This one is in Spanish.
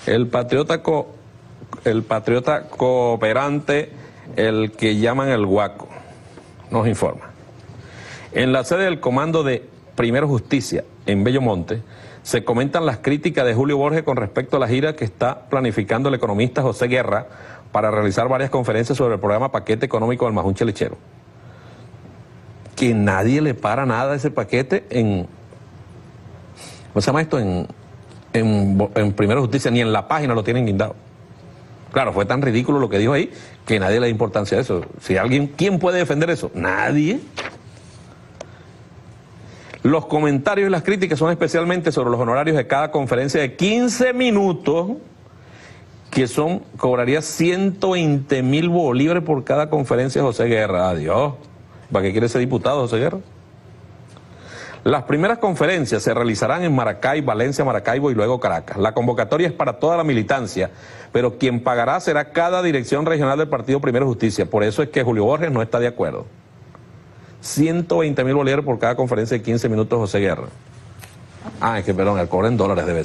El patriota cooperante, el que llaman el Guaco, nos informa. En la sede del Comando de Primero Justicia, en Bellomonte, se comentan las críticas de Julio Borges con respecto a la gira que está planificando el economista José Guerra para realizar varias conferencias sobre el programa Paquete Económico del Majunche Lechero. Que nadie le para nada a ese paquete en... ¿Cómo se llama esto? En Primera Justicia, ni en la página lo tienen guindado. Claro, fue tan ridículo lo que dijo ahí que nadie le da importancia a eso. Si alguien, ¿quién puede defender eso? Nadie. Los comentarios y las críticas son especialmente sobre los honorarios de cada conferencia de 15 minutos, que cobraría 120.000 bolívares por cada conferencia de José Guerra. Adiós. ¿Para qué quiere ser diputado José Guerra? Las primeras conferencias se realizarán en Maracay, Valencia, Maracaibo y luego Caracas. La convocatoria es para toda la militancia, pero quien pagará será cada dirección regional del Partido Primero Justicia. Por eso es que Julio Borges no está de acuerdo. 120.000 bolívares por cada conferencia de 15 minutos José Guerra. Es que perdón, el cobro en dólares debe ser.